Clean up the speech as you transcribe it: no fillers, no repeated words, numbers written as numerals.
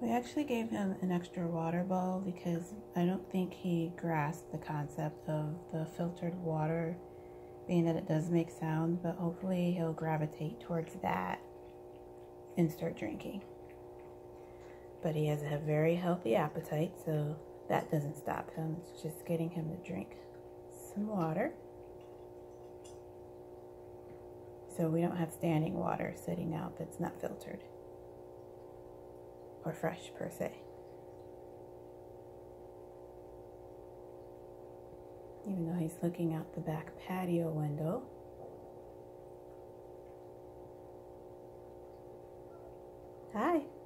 We actually gave him an extra water bowl because I don't think he grasped the concept of the filtered water, being that it does make sound, but hopefully he'll gravitate towards that and start drinking. But he has a very healthy appetite, so that doesn't stop him. It's just getting him to drink some water. So we don't have standing water sitting out that's not filtered or fresh per se. Even though he's looking out the back patio window. Hi.